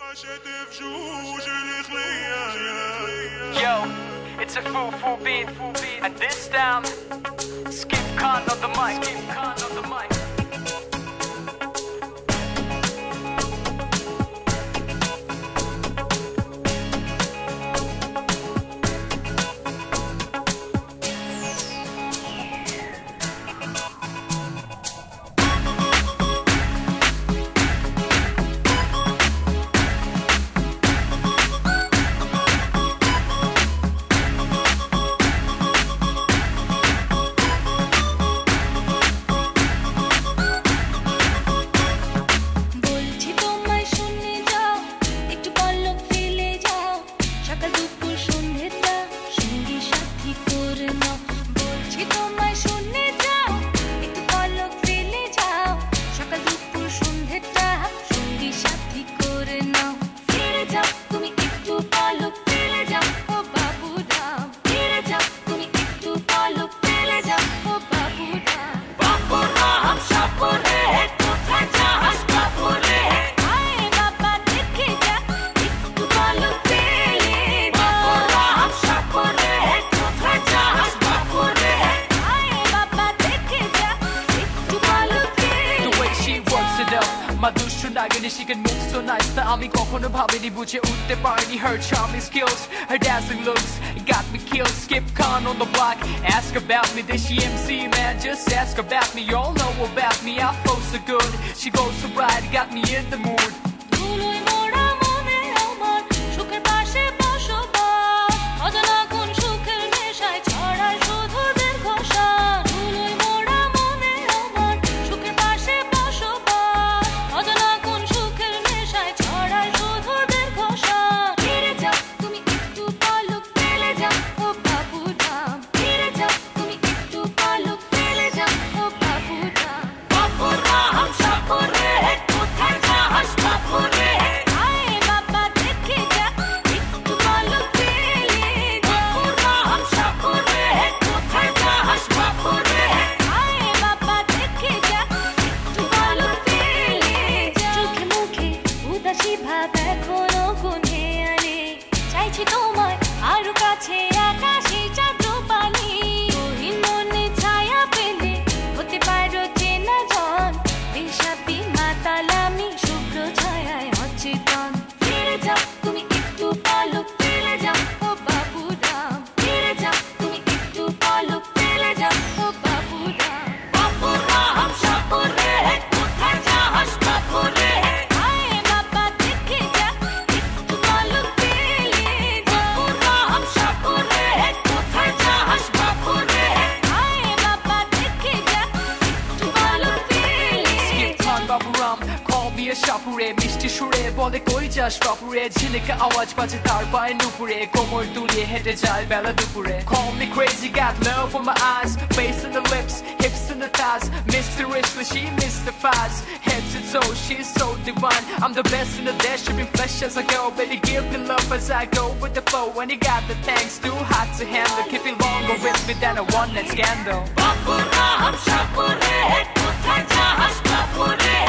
Yo, it's a full beat, and this time, Skip Khan on the mic, she can move so nice তা আমি কখনো ভাবিনি বুঝে উঠতে পারিনি her charming skills her dancing looks got me killed Skip Khan on the block ask about me did she MC man just ask about me you all know about me I flow so good she goes so bright got me in the mood শাপুরে মিষ্টি সুরে বলে কই যাস বাপুরে ঝিলিকা আওয়াজ বাজে তার পায়ে নুপুরে কোমর দুলিয়ে হেঁটে যায় বেলা দুপুরে Call me crazy got love for my eyes face in the lips hips in the thighs mysteriously she mystifies head to toe she's so divine I'm the best in the dash shipping flesh as I go baby give me love as I go with the flow when you got the tanks too hot to handle keep it longer with me than a one night scandal Bapura hum shapure kothay jahas bapure